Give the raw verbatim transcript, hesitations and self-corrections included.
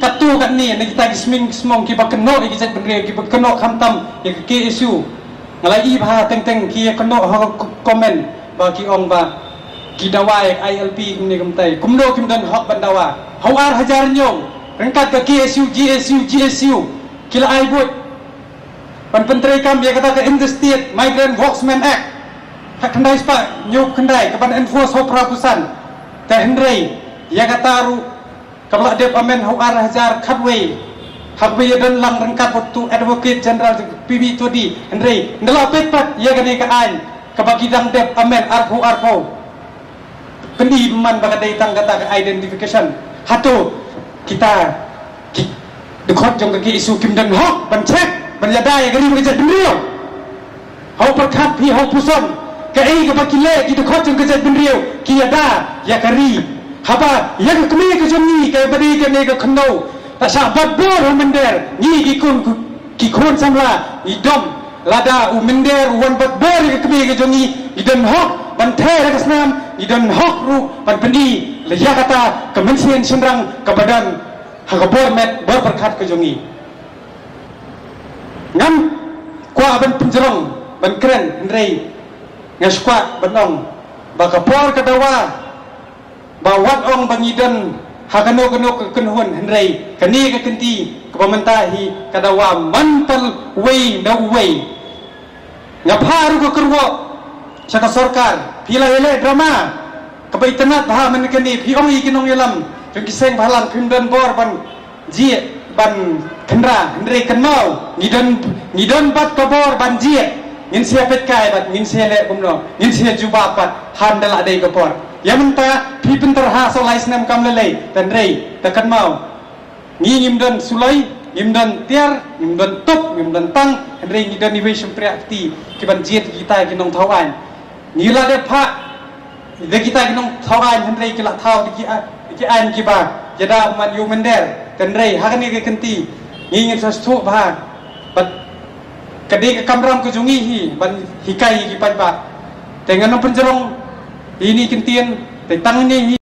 katu kat ni nak kita gisming semong ki bakno ki jat benre ki bakno khamtam ya ke isu ngalai bha teng teng ki kno ha komen ba ki ong ba ki dawai I L P ni kamtai kumdo kim dan hok bandawa hawar hajar nyong rengkat ke K S U G S U G S U kila ai buat pan penteri kam dia kata ke in the state Migrant Workmen Act hak kendai spa nyuk kendai kepada enforce hok perakusan ta hendrai dia kata ru kalau dia pamen hawar hajar khatway hakwe dan lang rengkat waktu advocate general P B Todi hendrai ndala pepat dia kene ka an kabagi dang dep amen arpo arpo pendi man bagadai tang kata ke identification hatu kita dekot jong ke isu kim dan hok ban cek ban yadai gari mengejar benriau hau perkat pi hau puson ke ai ke bakile ki dekot jong ke benriau ki yada ya kari haba ya ke kemi ke joni ke badi ke ne ke kendo tak sabat bor mender ni ki kun ki kun samla idom lada u mender wan bat bor ke kemi ke joni idon hok ban the ke snam idon hok ru ban pendi le ya kata kemensian senrang ke badan hakabor met bor berkat ke jongi ngam kwa ban penjerong ban keren ndrei ngaskwat banong bakapor kadawa bawat ong bangidan hakano kano kenhun ndrei kani ke kenti ke pementahi kadawa mantal wei no wei ngaparu ke kerwo saka sarkar pila ele drama kebaitenat baha menikani piong ikinong yelam jong kiseng bahalang pimdan bor ban jie ban kendra ndre kenmau ngidon ngidon bat kabor ban jie ngin sia pet kai bat ngin sia le kumno ngin sia juba bat handal adai kabor ya menta pi pintar ha solai snam kam lelei dan rei ta kenmau ngi ngimdan sulai ngimdan tiar ngimdan top ngimdan tang ndre ngidon innovation prakti kiban jie kita kinong thawan ngila de pha de kita kinong thawan ndre kila thau di ki an ki ba jada man yu mender kan rei ha ni ke kenti ngingin sastu ba bat kade ke kamram ke jungi hi ban hikai ki pat ba tengan penjerong ini kentien te tang ni